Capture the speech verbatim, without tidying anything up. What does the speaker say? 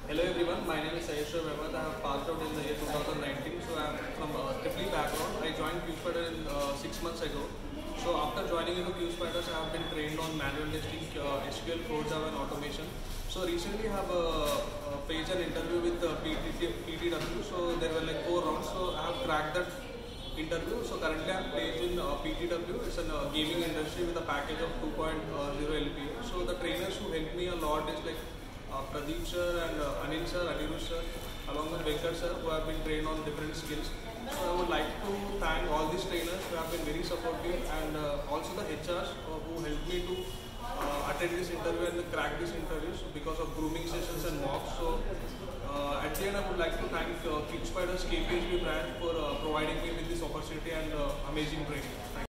Hello everyone, my name is Ayesha Mehmet. I have passed out in the year two thousand nineteen, so I am from a Triple E background. I joined QSpider in uh, six months ago. So after joining into QSpiders, I have been trained on manual testing, uh, S Q L, Core Java and automation. So recently I have uh, uh, faced an interview with uh, P T W. So there were like four rounds. So I have cracked that interview. So currently I am placed in uh, P T W. It's a uh, gaming industry with a package of two point zero L P A. So the trainers who helped me a lot is like uh, Pradeep sir and uh, Anil sir, Anirudh sir, along with Venkat sir, who have been trained on different skills. So I would like to thank all these trainers who have been very supportive, and uh, also the H Rs uh, who helped me to uh, attend this interview and crack this interview so because of grooming sessions and mocks. So uh, at the end, I would like to thank uh, QSpiders K P H B brand for uh, providing me with this opportunity and uh, amazing training. Thank